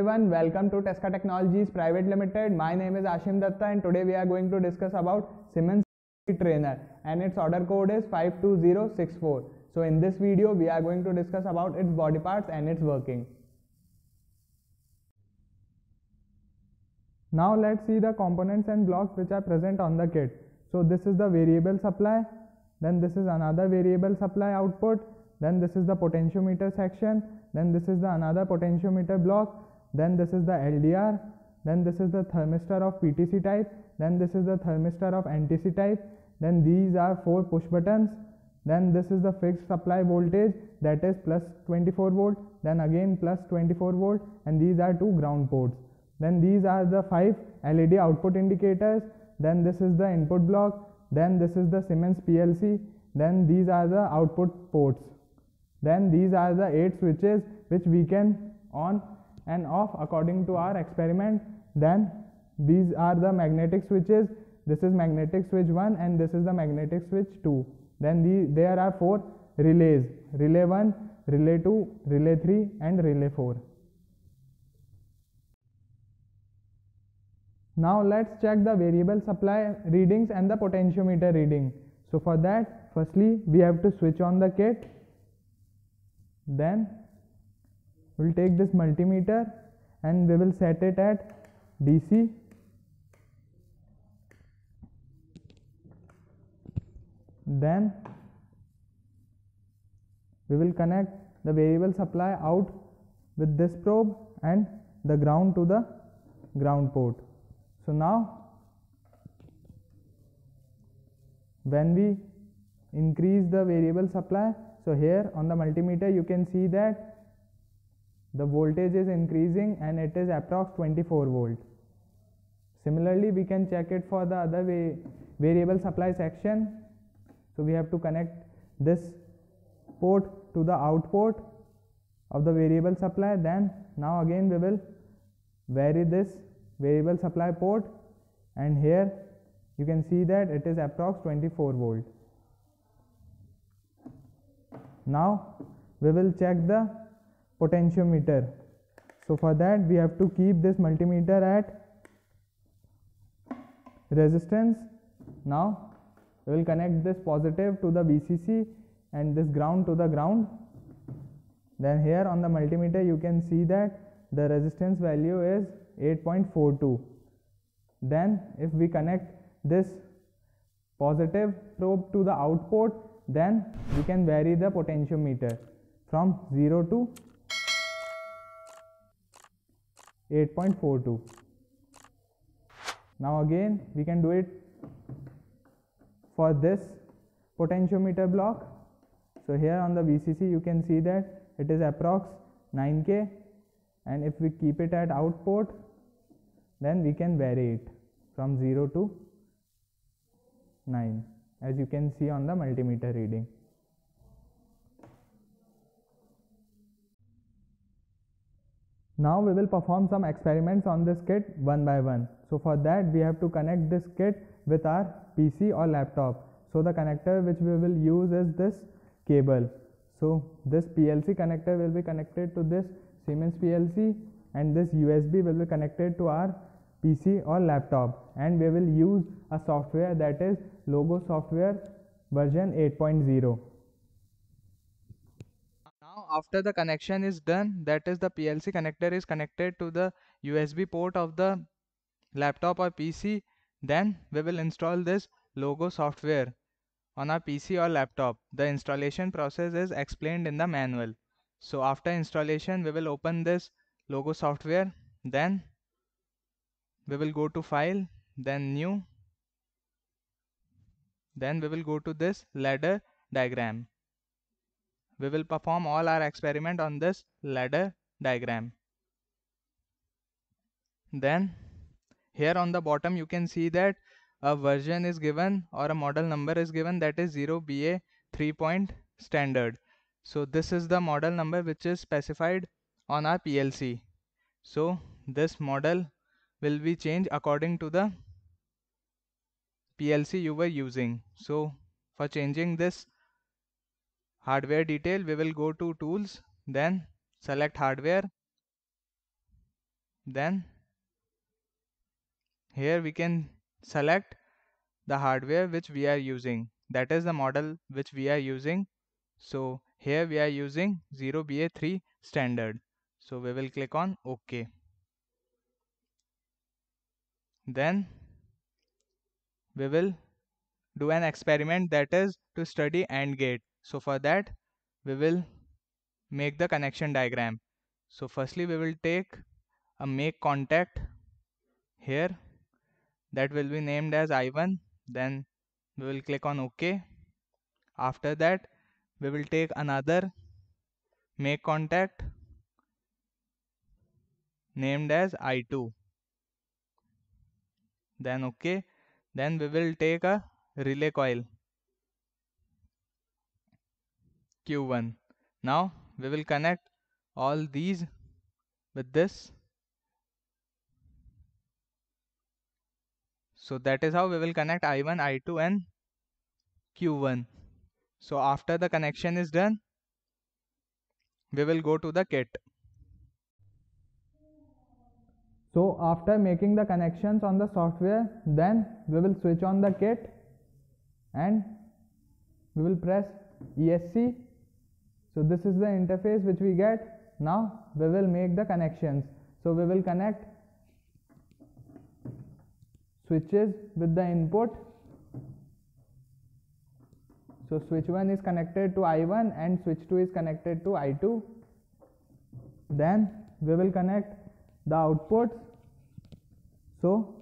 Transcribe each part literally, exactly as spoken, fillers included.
everyone, welcome to Tesca Technologies Private Limited. My name is Ashim Datta and today we are going to discuss about Siemens trainer and its order code is five two zero six four. So in this video we are going to discuss about its body parts and its working. Now let's see the components and blocks which are present on the kit. So this is the variable supply, then this is another variable supply output, then this is the potentiometer section, then this is the another potentiometer block, then this is the L D R, then this is the thermistor of P T C type, then this is the thermistor of N T C type, then these are four push buttons, then this is the fixed supply voltage, that is plus twenty-four volt, then again plus twenty-four volt, and these are two ground ports. Then these are the five L E D output indicators, then this is the input block, then this is the Siemens P L C, then these are the output ports. Then these are the eight switches which we can on and off according to our experiment. Then these are the magnetic switches. This is magnetic switch one and this is the magnetic switch two. Then the, there are four relays: relay one, relay two, relay three and relay four. Now let's check the variable supply readings and the potentiometer reading. So for that, firstly we have to switch on the kit. Then we'll take this multimeter and we will set it at D C. Then we will connect the variable supply out with this probe and the ground to the ground port. So now when we increase the variable supply, so here on the multimeter you can see that the voltage is increasing and it is approx twenty-four volt. Similarly we can check it for the other way variable supply section. So we have to connect this port to the out port of the variable supply. Then now again we will vary this variable supply port and here you can see that it is approx twenty-four volt. Now we will check the potentiometer. So for that we have to keep this multimeter at resistance. Now we will connect this positive to the V C C and this ground to the ground. Then here on the multimeter you can see that the resistance value is eight point four two. Then if we connect this positive probe to the out port, then we can vary the potentiometer from zero to eight point four two. Now again we can do it for this potentiometer block. So here on the V C C you can see that it is approx nine K, and if we keep it at out port, then we can vary it from zero to nine, as you can see on the multimeter reading. Now we will perform some experiments on this kit one by one. So for that we have to connect this kit with our P C or laptop. So the connector which we will use is this cable. So this P L C connector will be connected to this Siemens P L C and this U S B will be connected to our P C or laptop, and we will use a software, that is Logo software version eight point zero. Now after the connection is done, that is the P L C connector is connected to the U S B port of the laptop or P C, then we will install this Logo software on our P C or laptop. The installation process is explained in the manual. So after installation we will open this Logo software, then we will go to file, then new, then we will go to this ladder diagram. We will perform all our experiment on this ladder diagram. Then here on the bottom you can see that a version is given or a model number is given, that is zero B A three point standard. So this is the model number which is specified on our P L C. So this model will be changed according to the P L C you were using. So for changing this hardware detail, we will go to tools, then select hardware, Then here we can select the hardware which we are using, that is the model which we are using. So here we are using zero B A three standard. So we will click on OK. Then we will do an experiment, that is to study AND gate. So for that we will make the connection diagram. So firstly we will take a make contact here, that will be named as I one. Then we will click on OK. After that we will take another make contact named as I two. Then OK. Then we will take a relay coil Q one. Now we will connect all these with this. So that is how we will connect I one, I two and Q one. So after the connection is done, we will go to the kit. So after making the connections on the software, then we will switch on the kit and we will press E S C. So this is the interface which we get. Now we will make the connections. So we will connect switches with the input. So switch one is connected to I one and switch two is connected to I two. Then we will connect the outputs. So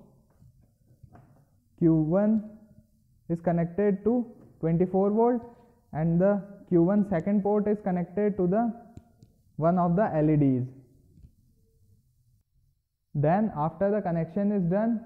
Q one is connected to twenty-four volt and the Q one second port is connected to the one of the L E Ds. Then after the connection is done,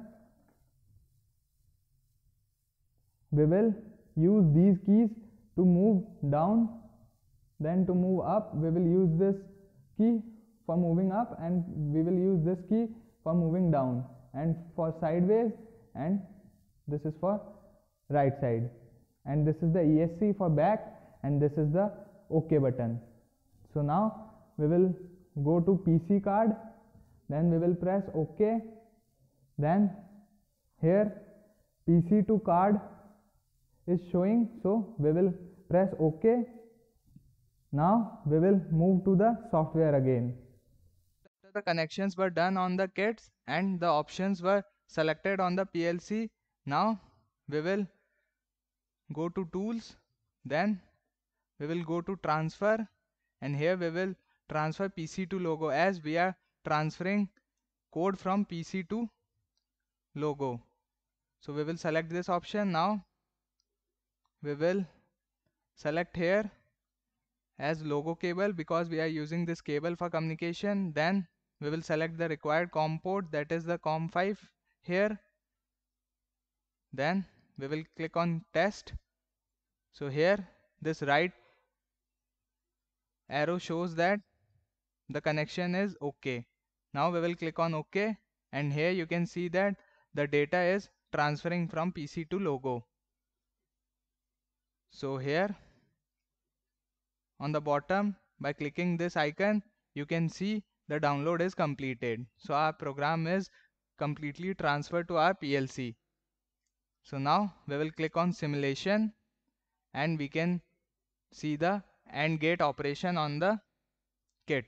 we will use these keys to move down. Then to move up we will use this key for moving up, and we will use this key for moving down, and for sideways, and this is for right side, and this is the E S C for back, and this is the OK button. So now we will go to P C card, then we will press OK. Then here P C to card is showing, so we will press OK. Now we will move to the software again. The connections were done on the kits and the options were selected on the P L C. Now we will go to tools, then we will go to transfer, and here we will transfer P C to logo, as we are transferring code from P C to logo. So we will select this option. Now we will select here as logo cable because we are using this cable for communication. Then we will select the required COM port, that is the COM five here. Then we will click on test. So here this right arrow shows that the connection is OK. Now we will click on OK, and here you can see that the data is transferring from P C to logo. So here on the bottom, by clicking this icon, you can see the download is completed. So our program is completely transferred to our P L C. So now we will click on simulation, and we can see the AND gate operation on the kit.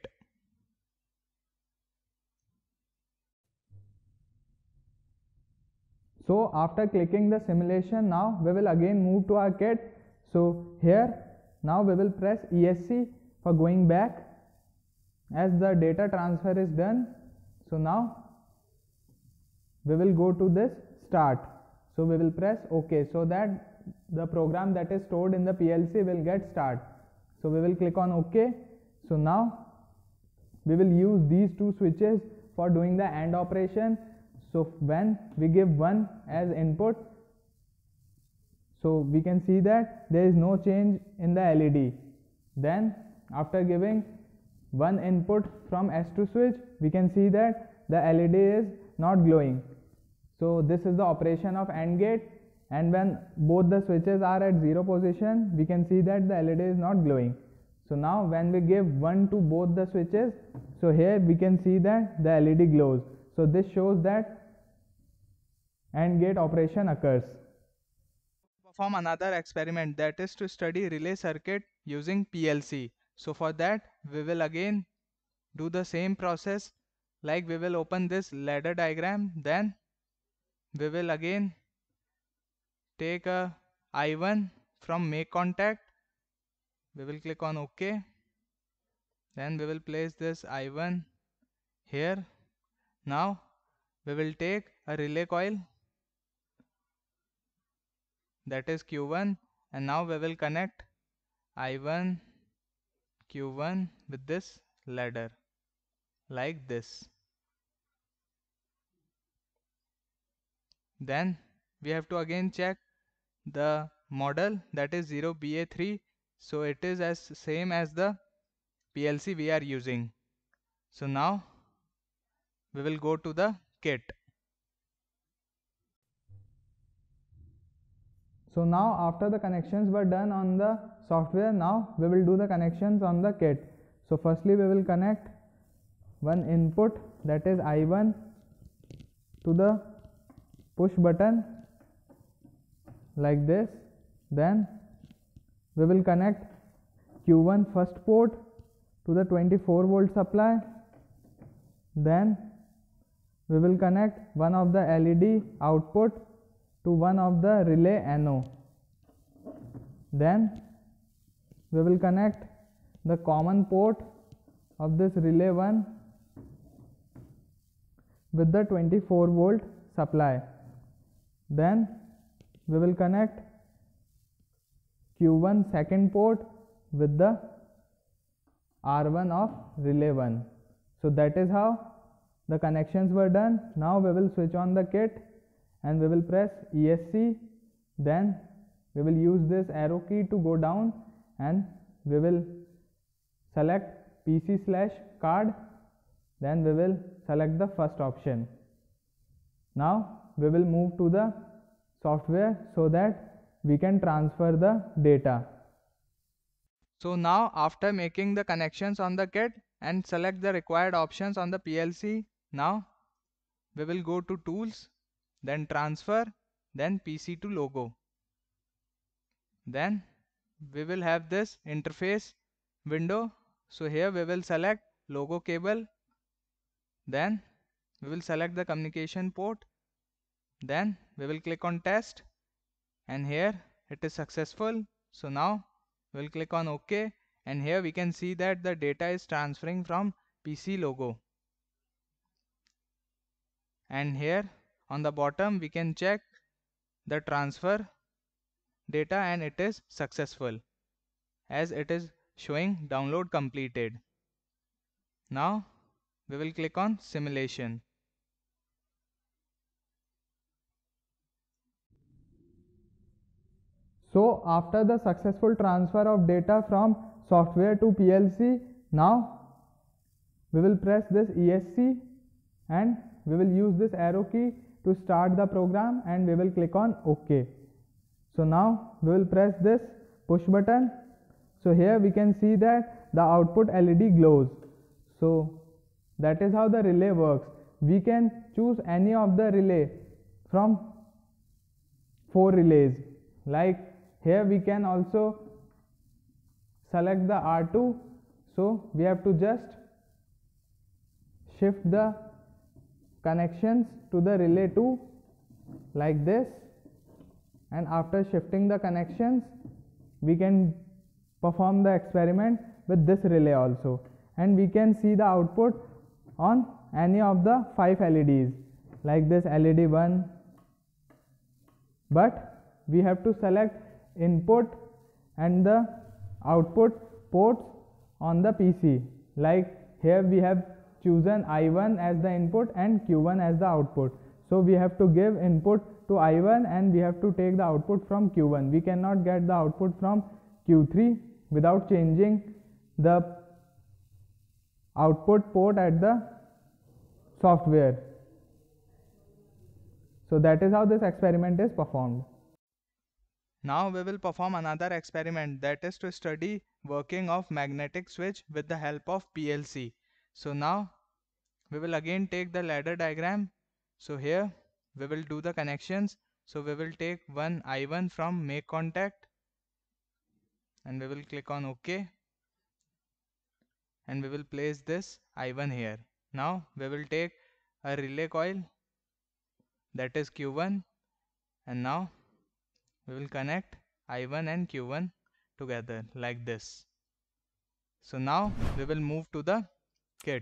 So after clicking the simulation, now we will again move to our kit. So here now we will press E S C for going back as the data transfer is done. So now we will go to this start. So we will press OK, so that the program that is stored in the P L C will get start. So we will click on OK. So now we will use these two switches for doing the AND operation. So when we give one as input, so we can see that there is no change in the L E D. Then after giving one input from S two switch, we can see that the L E D is not glowing. So this is the operation of AND gate, and when both the switches are at zero position, we can see that the L E D is not glowing. So now when we give one to both the switches, so here we can see that the L E D glows. So this shows that AND gate operation occurs. Perform another experiment, that is to study relay circuit using P L C. So for that we will again do the same process, like we will open this ladder diagram, then we will again take a I one from make contact, we will click on OK, then we will place this I one here. Now we will take a relay coil, that is Q one, and now we will connect I one Q one with this ladder like this. Then we have to again check the model, that is zero B A three, so it is as same as the P L C we are using. So now we will go to the kit. So now after the connections were done on the software, now we will do the connections on the kit. So firstly we will connect one input, that is I one, to the push button like this. Then we will connect Q one first port to the twenty-four volt supply. Then we will connect one of the L E D output to one of the relay N O. Then we will connect the common port of this relay one with the twenty-four volt supply. Then we will connect Q one second port with the R one of relay one. So that is how the connections were done. Now we will switch on the kit and we will press E S C. Then we will use this arrow key to go down and we will select P C slash card. Then we will select the first option. Now we will move to the software so that we can transfer the data. So now after making the connections on the kit and select the required options on the P L C, now we will go to tools, then transfer, then P C to logo. Then we will have this interface window. So here we will select logo cable, then we will select the communication port, then we will click on test, and here it is successful. So now we will click on OK, and here we can see that the data is transferring from P C logo. And here on the bottom we can check the transfer data and it is successful as it is showing download completed. Now we will click on simulation. So after the successful transfer of data from software to P L C, now we will press this E S C and we will use this arrow key to start the program and we will click on OK. So now we will press this push button. So here we can see that the output L E D glows. So that is how the relay works. We can choose any of the relay from four relays. Like here we can also select the R two. So we have to just shift the connections to the relay two like this, and after shifting the connections we can perform the experiment with this relay also, and we can see the output on any of the five L E Ds like this L E D one, but we have to select input and the output ports on the P C. Like here we have chosen I one as the input and Q one as the output. So we have to give input to I one and we have to take the output from Q one. We cannot get the output from Q three without changing the output port at the software. So that is how this experiment is performed. Now we will perform another experiment, that is to study working of magnetic switch with the help of P L C. So now we will again take the ladder diagram. So here we will do the connections. So we will take one I one from make contact and we will click on OK, and we will place this I one here. Now we will take a relay coil, that is Q one, and now we will connect I one and Q one together like this. So now we will move to the kit.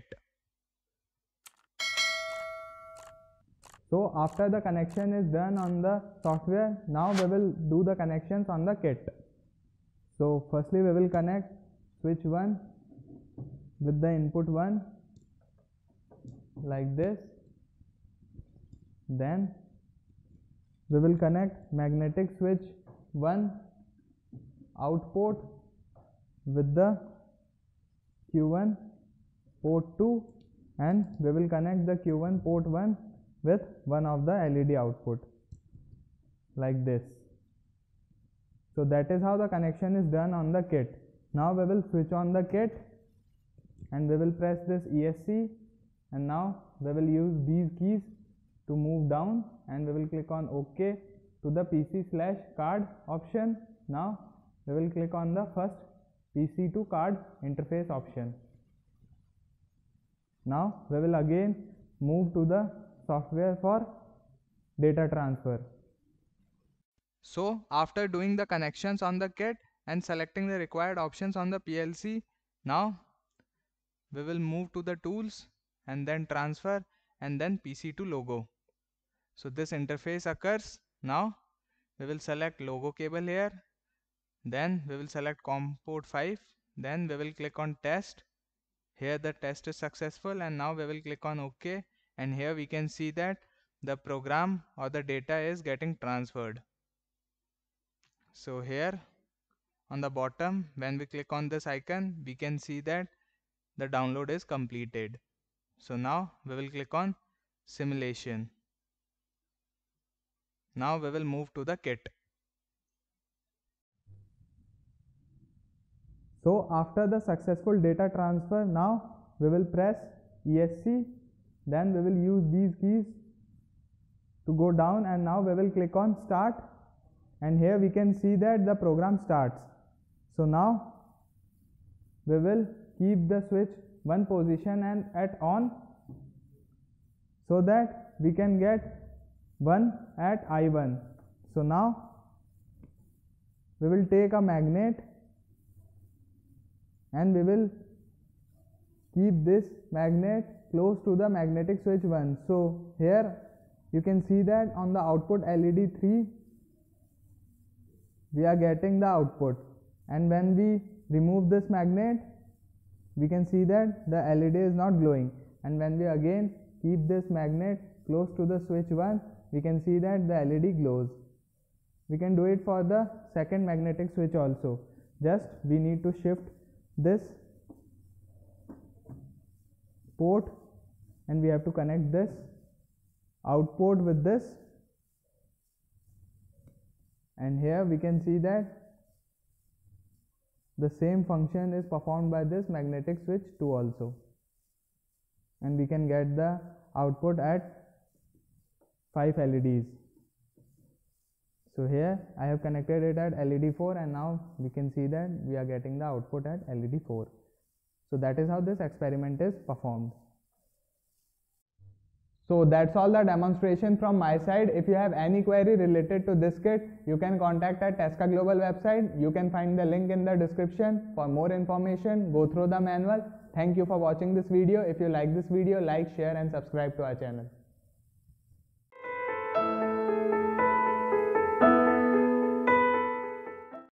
So after the connection is done on the software, now we will do the connections on the kit. So firstly we will connect switch one with the input one like this. Then we will connect magnetic switch one output with the Q one port two, and we will connect the Q one port one with one of the L E D output like this. So that is how the connection is done on the kit. Now we will switch on the kit and we will press this E S C, and now we will use these keys to move down, and we will click on OK to the P C slash card option. Now we will click on the first P C to card interface option. Now we will again move to the software for data transfer. So after doing the connections on the kit and selecting the required options on the P L C, now we will move to the tools and then transfer and then P C to logo. So this interface occurs. Now we will select logo cable here, then we will select COM port five, then we will click on test. Here the test is successful, and now we will click on OK, and here we can see that the program or the data is getting transferred. So here on the bottom, when we click on this icon, we can see that the download is completed. So now we will click on simulation. Now we will move to the kit. So after the successful data transfer, now we will press E S C, then we will use these keys to go down, and now we will click on start, and here we can see that the program starts. So now we will keep the switch one position and at on, so that we can get one at I one. So now we will take a magnet and we will keep this magnet close to the magnetic switch one. So here you can see that on the output L E D three we are getting the output, and when we remove this magnet we can see that the L E D is not glowing, and when we again keep this magnet close to the switch one we can see that the L E D glows. We can do it for the second magnetic switch also. Just we need to shift this port and we have to connect this output with this, and here we can see that the same function is performed by this magnetic switch two also, and we can get the output at five L E Ds. So here I have connected it at L E D four, and now we can see that we are getting the output at L E D four. So that is how this experiment is performed. So that's all the demonstration from my side. If you have any query related to this kit, you can contact at Tesca Global website. You can find the link in the description. For more information, go through the manual. Thank you for watching this video. If you like this video, like, share and subscribe to our channel.